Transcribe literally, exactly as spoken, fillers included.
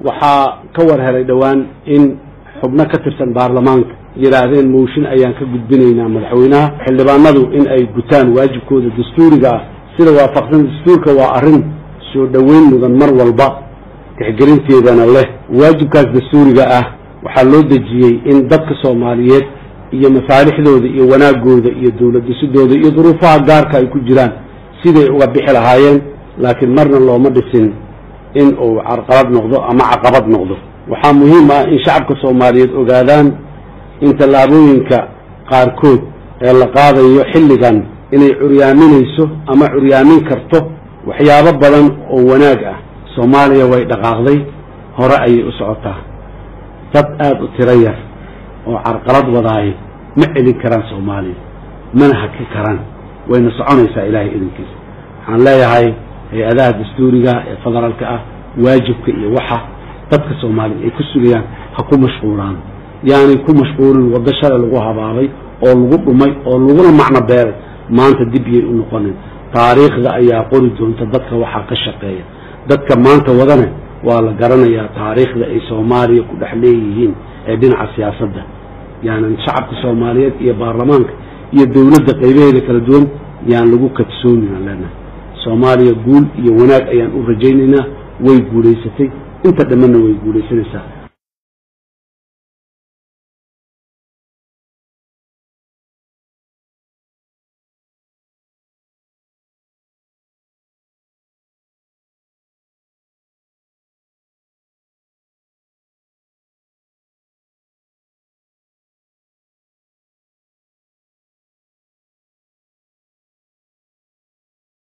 waxaa ka war helay dhawaan in xubno ka tirsan baarlamaanka yiraahdeen mooshin ayaan ka gudbinaynaa madaxweynaha xildhibaanadu in ay gutaan waajibkooda dastuuriga ah sida waafaqsan dastuurka waa arrin soo dhaweyn mudan mar walba tixgelinteedana leh waajibkaas dastuuriga ah waxaa loo dejiyey in dadka Soomaaliyeed iyo masaalixdooda iyo wanaagooda iyo dawlad dhisidooda iyo duruufaha gaarka ay ku jiraan siday uga bixi lahaayeen laakiin marna looma dhisin in uu carqalad noqdo ama caqabad noqdo waxaa muhiim ah in shacabka Soomaaliyeed ogaadaan in tallaabooyinka qaarkood ee la qaadayo xilligan inay curyaaminayso ama curyaamin karto waxyaabo badan oo wanaag ah Soomaaliya way dhaqaaqday hore ayay u socotaa dad aad u tiro yar oo carqalad wadaay ma celin karaan Soomaaliya mana haki karaan wayna soconaysaa ilaahay idinkiisa waxaan leeyahay hay-adaha dastuuriga ee federaalka ah waajibka iyo waxa dadka Soomaaliyeed ay ku sugayaan ha ku mashquulaan yaani ku mashquulin wada shaqo lagu habaabay oo lagu dhumay oo lagu macna beeray maanta dib ay u noqoneen taariikhda ayaa qori doonta dadka waxa ka shaqeeya dadka maanta wadana waa la garanayaa taariikhda ay Soomaaliya ku dhaxleeyeen ee dhinaca siyaasadda yaani shacabka Soomaaliyeed iyo baarlamaanka iyo dawladda qaybaheeda kala duwan yaan lagu kadsoonin lana Soomaaliya guul iyo wanaag ayaan u rajaynaynaa way guuleysatay inta dhammaana way guuleysanaysaa